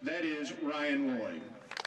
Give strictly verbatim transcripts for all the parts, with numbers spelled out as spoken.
That is Ryan Lloyd.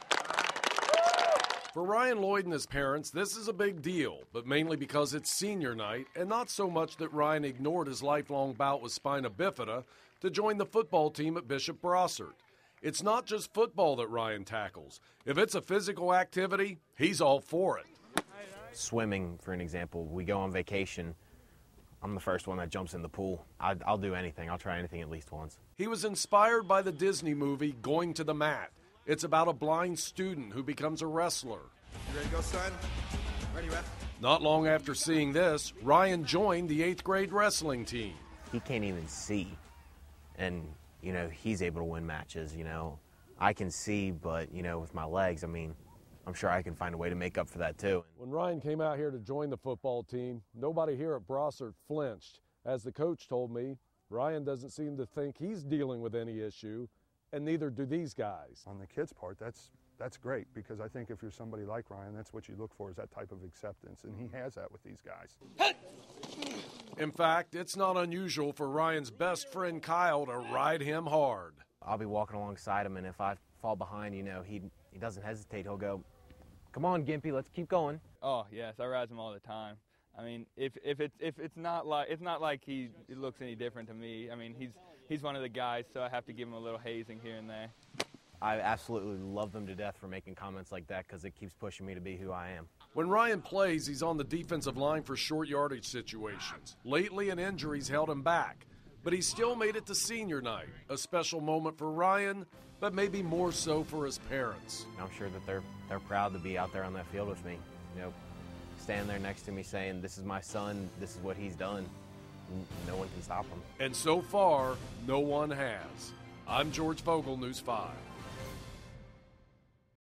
For Ryan Lloyd and his parents, this is a big deal, but mainly because it's senior night, and not so much that Ryan ignored his lifelong bout with Spina Bifida to join the football team at Bishop Brossard. It's not just football that Ryan tackles. If it's a physical activity, he's all for it. Swimming, for an example, we go on vacation, I'm the first one that jumps in the pool. I'd, I'll do anything. I'll try anything at least once. He was inspired by the Disney movie Going to the Mat. It's about a blind student who becomes a wrestler. You ready to go, son? Ready, ref? Not long after seeing this, Ryan joined the eighth grade wrestling team. He can't even see, and, you know, he's able to win matches, you know. I can see, but, you know, with my legs, I mean, I'm sure I can find a way to make up for that, too. When Ryan came out here to join the football team, nobody here at Brossard flinched. As the coach told me, Ryan doesn't seem to think he's dealing with any issue, and neither do these guys. On the kids' part, that's that's great, because I think if you're somebody like Ryan, that's what you look for, is that type of acceptance, and he has that with these guys. In fact, it's not unusual for Ryan's best friend Kyle to ride him hard. I'll be walking alongside him, and if I fall behind, you know, he he doesn't hesitate. He'll go, "Come on, Gimpy, let's keep going." Oh yes, I ride him all the time. I mean, if if it's if it's not like it's not like he, he looks any different to me. I mean, he's he's one of the guys, so I have to give him a little hazing here and there. I absolutely love them to death for making comments like that, because it keeps pushing me to be who I am. When Ryan plays, he's on the defensive line for short yardage situations. Lately, an injury's held him back, but he still made it to senior night, a special moment for Ryan, but maybe more so for his parents. I'm sure that they're they're proud to be out there on that field with me, you know, standing there next to me saying, "This is my son, this is what he's done." No one can stop him. And so far, no one has. I'm George Vogel, News five.